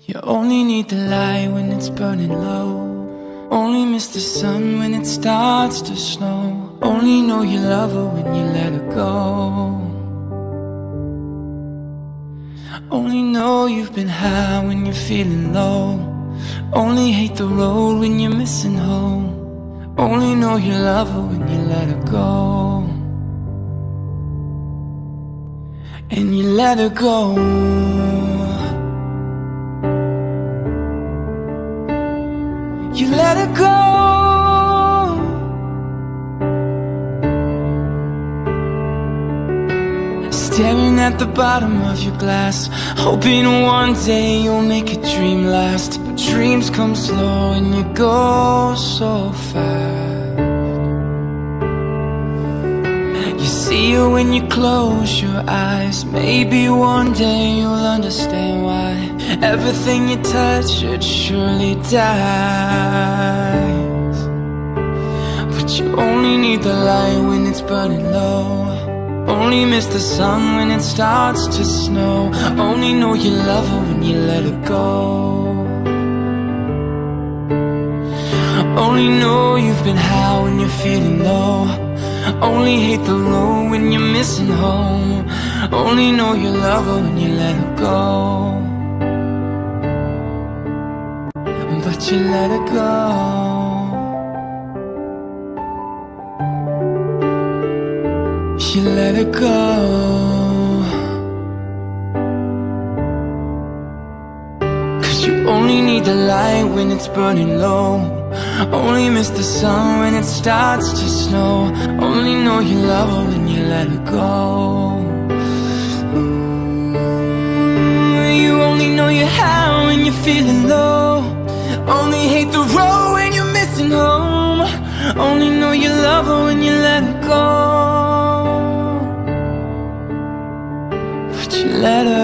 You only need the light when it's burning low. Only miss the sun when it starts to snow. Only know you love her when you let her go. Only know you've been high when you're feeling low. Only hate the road when you're missing home. Only know you love her when you let her go. And you let her go. You let her go. Staring at the bottom of your glass, hoping one day you'll make a dream last. But dreams come slow and you go so fast. You see her when you close your eyes. Maybe one day you'll understand why everything you touch, it surely dies. But you only need the light when it's burning low. Only miss the sun when it starts to snow. Only know you love her when you let her go. Only know you've been high when you're feeling low. Only hate the road when you're missing home. Only know you love her when you let her go. But you let her go. You let her go. Cause you only need the light when it's burning low. Only miss the sun when it starts to snow. Only know you love her when you let her go. You only know you're high when you're feeling low. Only hate the road when you're missing home. Only know you love her when you let her go. But you let her